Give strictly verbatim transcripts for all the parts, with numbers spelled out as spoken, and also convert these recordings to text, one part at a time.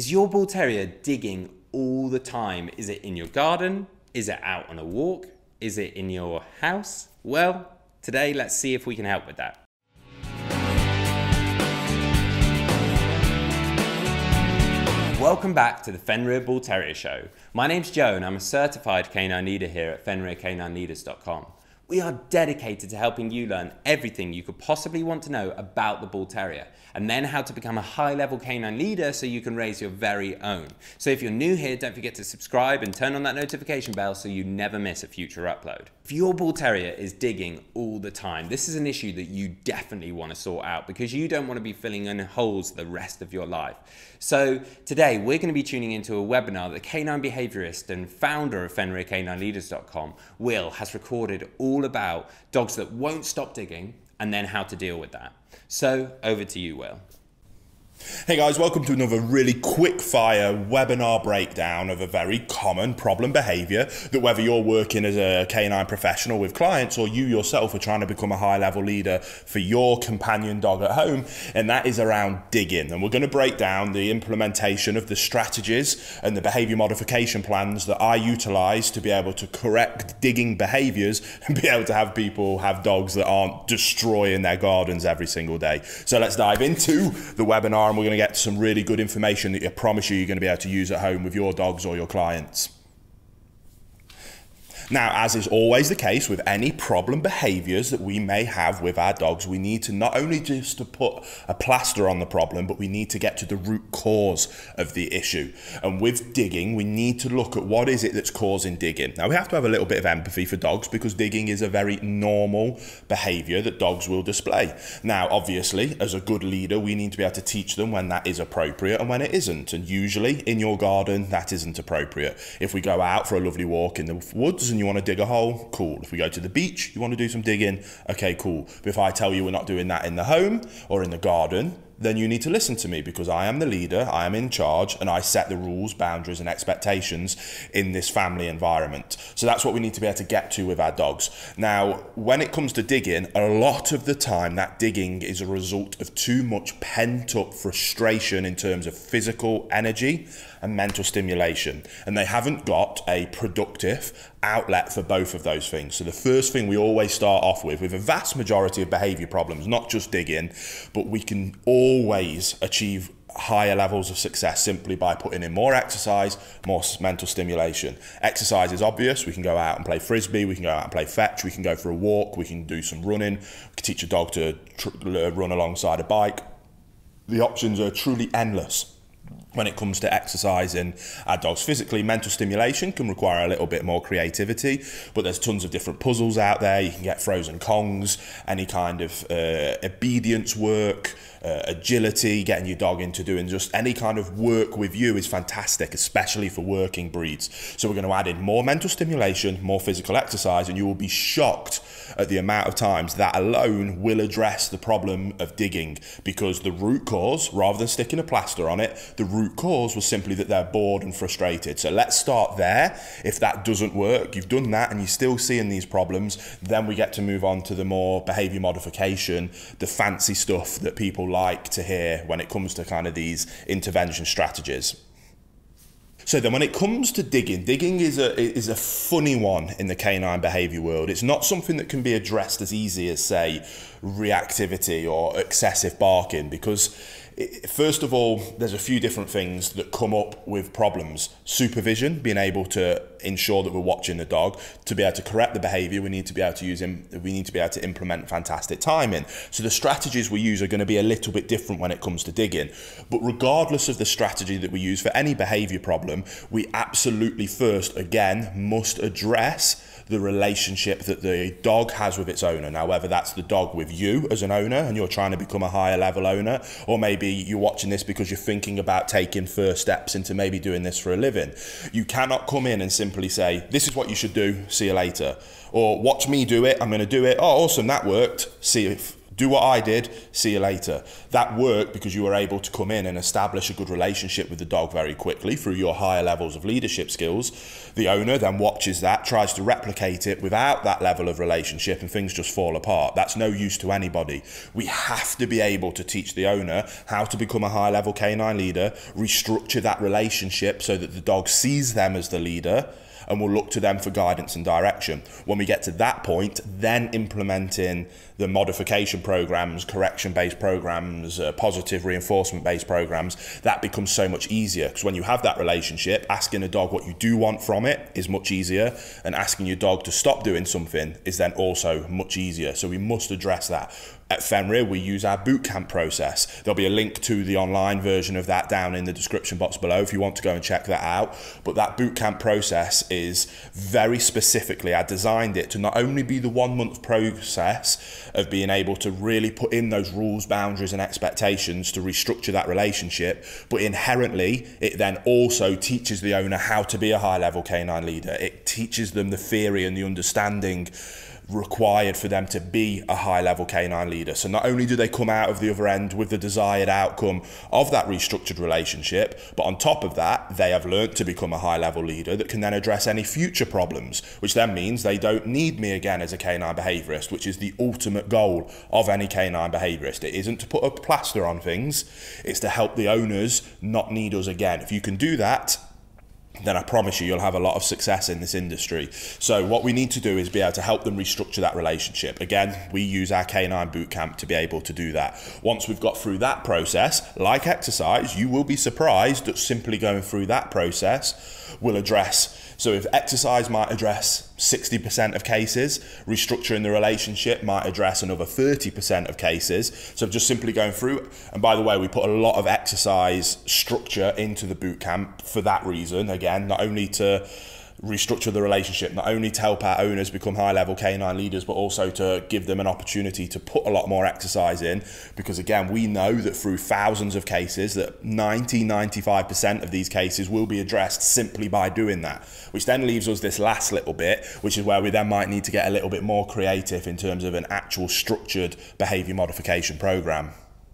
Is your Bull Terrier digging all the time? Is it in your garden? Is it out on a walk? Is it in your house? Well, today let's see if we can help with that. Welcome back to the Fenrir Bull Terrier Show. My name's Joe and I'm a certified canine leader here at Fenrir Canine Leaders dot com. We are dedicated to helping you learn everything you could possibly want to know about the Bull Terrier, and then how to become a high-level canine leader so you can raise your very own. So if you're new here, don't forget to subscribe and turn on that notification bell so you never miss a future upload. If your Bull Terrier is digging all the time, this is an issue that you definitely want to sort out because you don't want to be filling in holes the rest of your life. So today we're going to be tuning into a webinar that canine behaviorist and founder of Fenrir Canine Leaders dot com, Will, has recorded all about dogs that won't stop digging and then how to deal with that. So over to you, Will. Hey guys, welcome to another really quick fire webinar breakdown of a very common problem behavior that whether you're working as a canine professional with clients or you yourself are trying to become a high level leader for your companion dog at home, and that is around digging. And we're going to break down the implementation of the strategies and the behavior modification plans that I utilize to be able to correct digging behaviors and be able to have people have dogs that aren't destroying their gardens every single day. So let's dive into the webinar. And we're going to get some really good information that I promise you you're going to be able to use at home with your dogs or your clients. Now, as is always the case with any problem behaviors that we may have with our dogs, we need to not only just to put a plaster on the problem, but we need to get to the root cause of the issue. And with digging, we need to look at what is it that's causing digging. Now, we have to have a little bit of empathy for dogs because digging is a very normal behavior that dogs will display. Now, obviously, as a good leader, we need to be able to teach them when that is appropriate and when it isn't. And usually in your garden, that isn't appropriate. If we go out for a lovely walk in the woods and you want to dig a hole, cool. If we go to the beach, you want to do some digging, okay, cool. But if I tell you we're not doing that in the home or in the garden, then you need to listen to me because I am the leader, I am in charge, and I set the rules, boundaries, and expectations in this family environment. So that's what we need to be able to get to with our dogs. Now, when it comes to digging, a lot of the time that digging is a result of too much pent-up frustration in terms of physical energy and mental stimulation. And they haven't got a productive outlet for both of those things. So the first thing we always start off with, with a vast majority of behavior problems, not just digging, but we can always achieve higher levels of success simply by putting in more exercise, more mental stimulation. Exercise is obvious. We can go out and play frisbee, we can go out and play fetch, we can go for a walk, we can do some running, we can teach a dog to tr run alongside a bike. The options are truly endless. When it comes to exercising our dogs physically, mental stimulation can require a little bit more creativity, but there's tons of different puzzles out there. You can get frozen Kongs, any kind of uh, obedience work, uh, agility, getting your dog into doing just any kind of work with you is fantastic, especially for working breeds. So we're going to add in more mental stimulation, more physical exercise, and you will be shocked at the amount of times that alone will address the problem of digging, because the root cause, rather than sticking a plaster on it, the root cause was simply that they're bored and frustrated. So let's start there. If that doesn't work, you've done that and you're still seeing these problems, then we get to move on to the more behavior modification, the fancy stuff that people like to hear when it comes to kind of these intervention strategies. So then when it comes to digging, digging is a, is a funny one in the canine behavior world. It's not something that can be addressed as easy as, say, reactivity or excessive barking, because it, first of all, there's a few different things that come up with problems. Supervision, being able to ensure that we're watching the dog. To be able to correct the behavior, we need to be able to use him, we need to be able to implement fantastic timing. So the strategies we use are going to be a little bit different when it comes to digging. But regardless of the strategy that we use for any behavior problem, we absolutely first, again, must address the relationship that the dog has with its owner. Now, whether that's the dog with you as an owner and you're trying to become a higher level owner, or maybe you're watching this because you're thinking about taking first steps into maybe doing this for a living. You cannot come in and simply say, this is what you should do, see you later. Or watch me do it, I'm gonna do it, oh awesome, that worked, see if do what I did, see you later. That worked because you were able to come in and establish a good relationship with the dog very quickly through your higher levels of leadership skills. The owner then watches that, tries to replicate it without that level of relationship, and things just fall apart. That's no use to anybody. We have to be able to teach the owner how to become a high level canine leader, restructure that relationship so that the dog sees them as the leader and will look to them for guidance and direction. When we get to that point, then implementing the modification programs, correction-based programs, uh, positive reinforcement-based programs, that becomes so much easier. Because when you have that relationship, asking a dog what you do want from it is much easier, and asking your dog to stop doing something is then also much easier. So we must address that. At Fenrir, we use our bootcamp process. There'll be a link to the online version of that down in the description box below if you want to go and check that out. But that bootcamp process is very specifically, I designed it to not only be the one month process of being able to really put in those rules, boundaries and expectations to restructure that relationship, but inherently it then also teaches the owner how to be a high level canine leader. It teaches them the theory and the understanding required for them to be a high level canine leader. So not only do they come out of the other end with the desired outcome of that restructured relationship, but on top of that, they have learned to become a high level leader that can then address any future problems, which then means they don't need me again as a canine behaviorist, which is the ultimate goal of any canine behaviorist. It isn't to put a plaster on things, it's to help the owners not need us again. If you can do that, then I promise you, you'll have a lot of success in this industry. So what we need to do is be able to help them restructure that relationship. Again, we use our Canine Bootcamp to be able to do that. Once we've got through that process, like exercise, you will be surprised that simply going through that process will address. So if exercise might address sixty percent of cases, restructuring the relationship might address another thirty percent of cases. So just simply going through, and by the way, we put a lot of exercise structure into the boot camp for that reason. Again, not only to restructure the relationship, not only to help our owners become high-level canine leaders, but also to give them an opportunity to put a lot more exercise in, because again, we know that through thousands of cases that ninety, ninety-five percent of these cases will be addressed simply by doing that, which then leaves us this last little bit, which is where we then might need to get a little bit more creative in terms of an actual structured behavior modification program.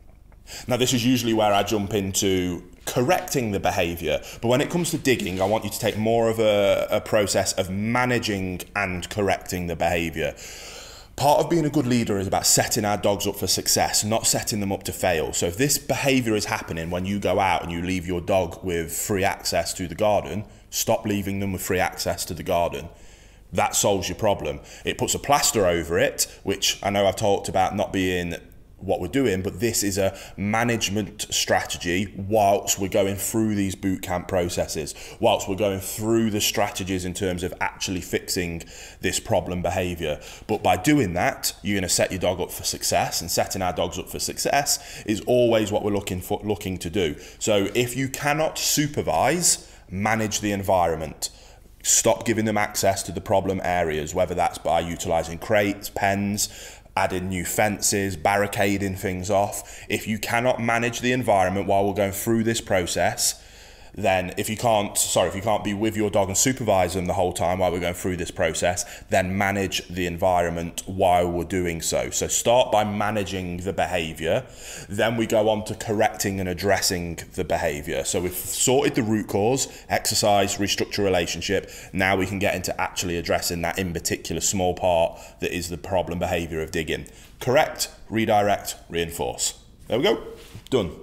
Now, this is usually where I jump into correcting the behavior, but when it comes to digging, I want you to take more of a, a process of managing and correcting the behavior. Part of being a good leader is about setting our dogs up for success, not setting them up to fail. So if this behavior is happening when you go out and you leave your dog with free access to the garden, stop leaving them with free access to the garden. That solves your problem. It puts a plaster over it, which I know I've talked about not being what we're doing, but this is a management strategy whilst we're going through these boot camp processes, whilst we're going through the strategies in terms of actually fixing this problem behavior. But by doing that, you're going to set your dog up for success, and setting our dogs up for success is always what we're looking for, looking to do. So if you cannot supervise, manage the environment. Stop giving them access to the problem areas, whether that's by utilizing crates, pens, adding new fences, barricading things off. If you cannot manage the environment while we're going through this process, then if you can't, sorry, if you can't be with your dog and supervise them the whole time while we're going through this process, then manage the environment while we're doing so. So start by managing the behavior, then we go on to correcting and addressing the behavior. So we've sorted the root cause, exercise, restructure relationship. Now we can get into actually addressing that in particular small part that is the problem behavior of digging. Correct, redirect, reinforce. There we go, done.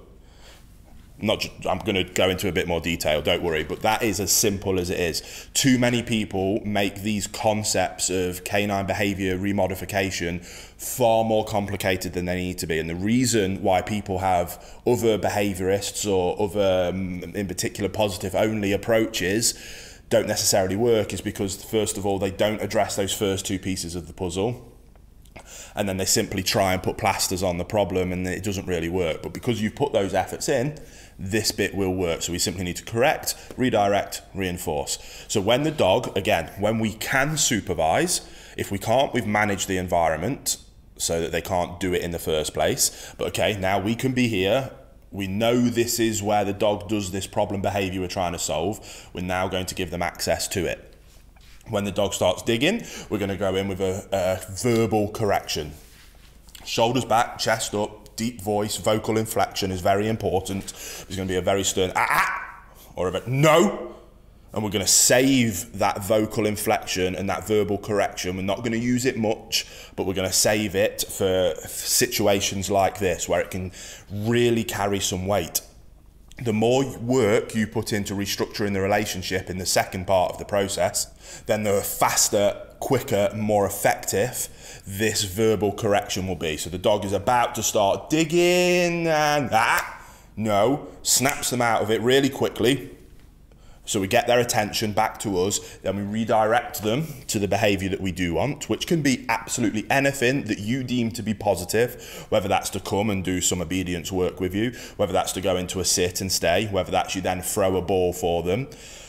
Not, I'm going to go into a bit more detail, don't worry, but that is as simple as it is. Too many people make these concepts of canine behavior remodification far more complicated than they need to be. And the reason why people have other behaviorists or other, um, in particular, positive only approaches don't necessarily work is because, first of all, they don't address those first two pieces of the puzzle. And then they simply try and put plasters on the problem and it doesn't really work. But because you've put those efforts in, this bit will work. So we simply need to correct, redirect, reinforce. So when the dog, again, when we can supervise, if we can't, we've managed the environment so that they can't do it in the first place. But okay, now we can be here. We know this is where the dog does this problem behavior we're trying to solve. We're now going to give them access to it. When the dog starts digging, we're going to go in with a, a verbal correction. Shoulders back, chest up, deep voice, vocal inflection is very important. There's going to be a very stern ah, ah or a bit no. And we're going to save that vocal inflection and that verbal correction. We're not going to use it much, but we're going to save it for situations like this where it can really carry some weight. The more work you put into restructuring the relationship in the second part of the process, then the faster, quicker, more effective this verbal correction will be. So the dog is about to start digging and ah, no, snaps them out of it really quickly. So we get their attention back to us, then we redirect them to the behaviour that we do want, which can be absolutely anything that you deem to be positive, whether that's to come and do some obedience work with you, whether that's to go into a sit and stay, whether that's you then throw a ball for them.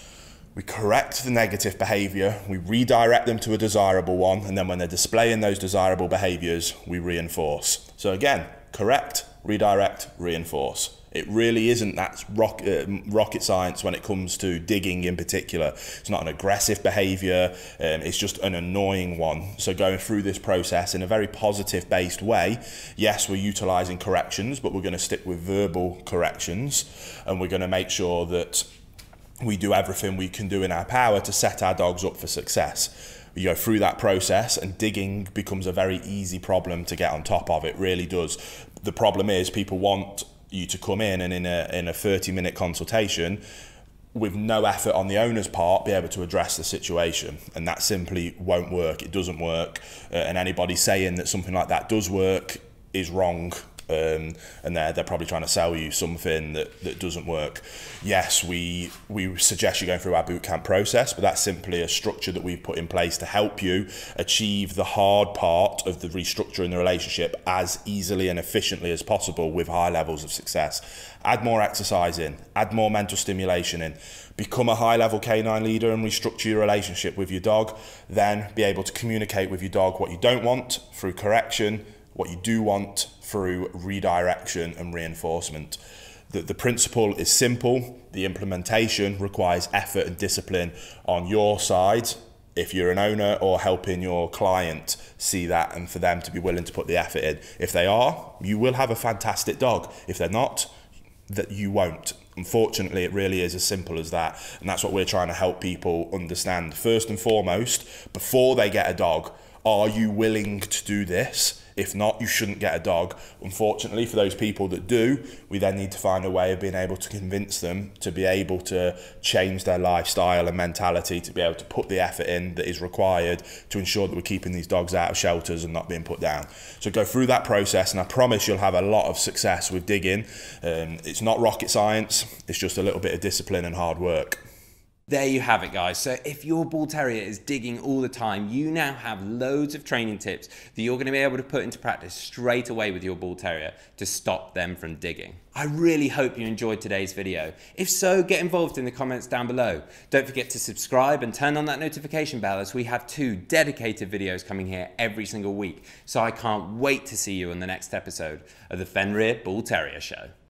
We correct the negative behaviour, we redirect them to a desirable one, and then when they're displaying those desirable behaviours, we reinforce. So again, correct, redirect, reinforce. It really isn't that rock, uh, rocket science when it comes to digging in particular. It's not an aggressive behaviour, um, it's just an annoying one. So going through this process in a very positive based way, yes, we're utilising corrections, but we're going to stick with verbal corrections, and we're going to make sure that we do everything we can do in our power to set our dogs up for success. You go through that process and digging becomes a very easy problem to get on top of. It really does. The problem is people want you to come in and in a in a thirty minute consultation with no effort on the owner's part be able to address the situation, and that simply won't work. It doesn't work, uh, and anybody saying that something like that does work is wrong. Um, and they're, they're probably trying to sell you something that, that doesn't work. Yes, we we suggest you going through our bootcamp process, but that's simply a structure that we've put in place to help you achieve the hard part of the restructuring the relationship as easily and efficiently as possible with high levels of success. Add more exercise in, add more mental stimulation in, become a high-level canine leader and restructure your relationship with your dog, then be able to communicate with your dog what you don't want through correction, what you do want through redirection and reinforcement. The, the principle is simple. The implementation requires effort and discipline on your side if you're an owner or helping your client see that, and for them to be willing to put the effort in. If they are, you will have a fantastic dog. If they're not, that you won't. Unfortunately, it really is as simple as that, and that's what we're trying to help people understand. First and foremost, before they get a dog, are you willing to do this? If not, you shouldn't get a dog. Unfortunately, for those people that do, we then need to find a way of being able to convince them to be able to change their lifestyle and mentality, to be able to put the effort in that is required to ensure that we're keeping these dogs out of shelters and not being put down. So go through that process, and I promise you'll have a lot of success with digging. Um, it's not rocket science, it's just a little bit of discipline and hard work. There you have it, guys. So if your Bull Terrier is digging all the time, you now have loads of training tips that you're going to be able to put into practice straight away with your Bull Terrier to stop them from digging. I really hope you enjoyed today's video. If so, get involved in the comments down below. Don't forget to subscribe and turn on that notification bell, as we have two dedicated videos coming here every single week. So I can't wait to see you on the next episode of the Fenrir Bull Terrier Show.